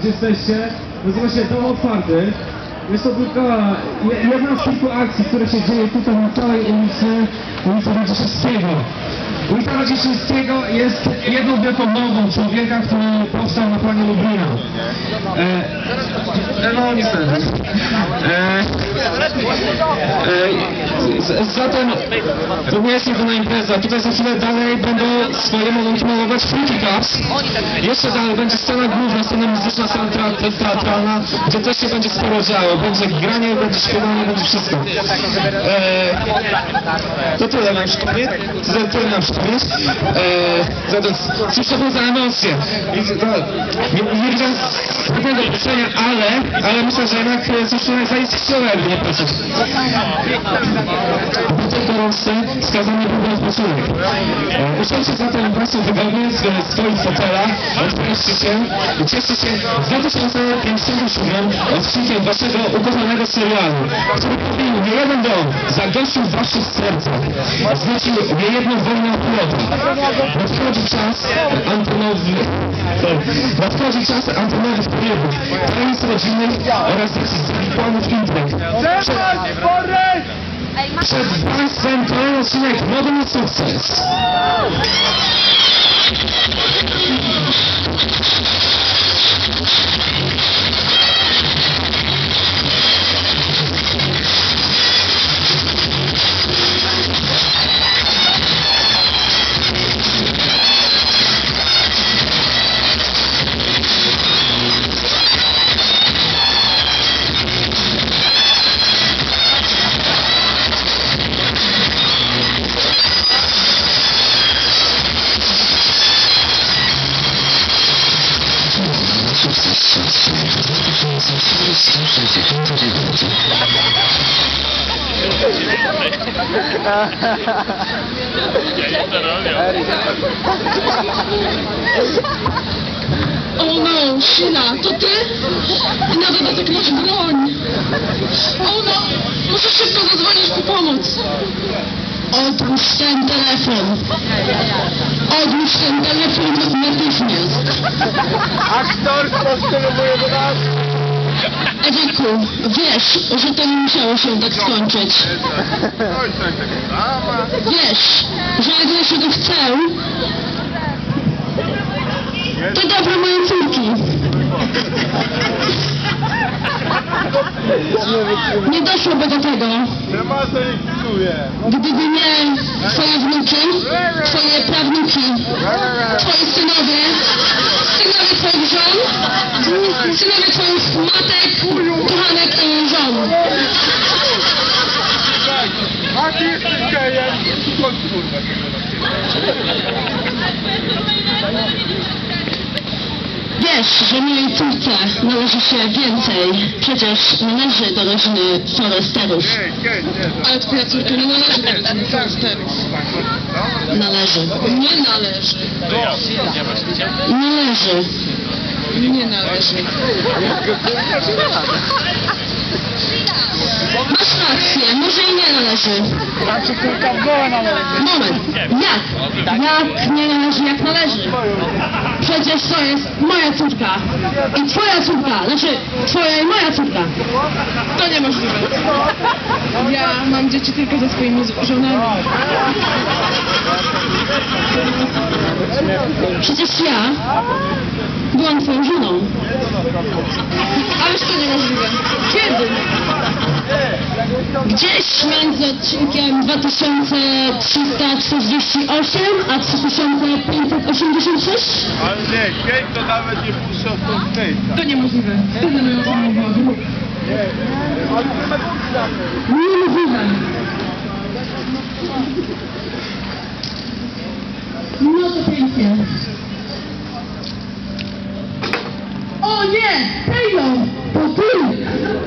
gdzie jesteście. Nazywa się Dom Otwarty. Jest to tylko jedna z kilku akcji, które się dzieje tutaj na całej ulicy Radziszewskiego. Ulica Radziszewskiego jest jedną wielką nową człowieka, który powstał na planie Lublina. No niestety. Zatem to nie jest jedyna impreza. Tutaj za chwilę dalej będą swoje momenty malować Freaky Clubs. Jeszcze dalej będzie scena główna, scena muzyczna, scena teatralna, gdzie też się będzie sporo działo. Będzie granie, będzie śpiewanie, będzie wszystko. To tyle nam przypomnieć. Tyle nam przypomnieć. Zatem cóż to było za emocje. Nie widziałem zbytnego puszczenia, ale myślę, że jednak coś zaistniało, jakby nie patrzeć. Po tej gorączce skazany był na odpoczynek. Usiądźcie zatem Państwo wygodnie w swoich fotelach, odprężcie się i cieszcie się 2057 odcinkiem Waszego ukochanego serialu, który pobił niejeden dom, zagościł w Waszych sercach, zlecił niejedną wojnę o płotu. Nadchodzi czas antonowych pobiegów, tajemnic rodzinnych oraz planów intryg. Przed Państwem kolejny odcinek Moda na sukces. O no, Szyna, to ty? Na dodatek masz broń. O no, muszę szybko zadzwonić po pomoc. Odłóż ten telefon. Odłóż ten telefon natychmiast. Aktorstwo steruje do nas. Ewiku, wiesz, że to nie musiało się tak skończyć. Wiesz, że jak ja się go chcę, to dobra mojej córki. Nie doszłoby do tego, gdyby nie twoje wnuki, twoje prawnuki, twoi synowie, synowie twoich żon, synowie twoich matek, kochanek i żon. A ty jesteś gejem. Wiesz, że mojej córce należy się więcej. Przecież należy do rodziny Foresterów. Ale twoja córka nie należy do rodziny Foresterów. Należy. Nie należy. Należy. Nie należy. Masz rację, może i nie należy. Moment, jak? Jak nie należy, jak należy? Przecież to jest moja córka i twoja córka, znaczy twoja i moja córka. To niemożliwe. Ja mam dzieci tylko ze swoimi żonami. Przecież ja byłam twoją żoną. Ależ to niemożliwe. Kiedy? Gdzieś między odcinkiem 2348 a 3586? Ale nie, Kate to nawet nie puszczą tą Kate'a. To niemożliwe. Wtedy my o tym mówimy. Niemożliwe. No to pięknie. O nie! Taylor! To ty!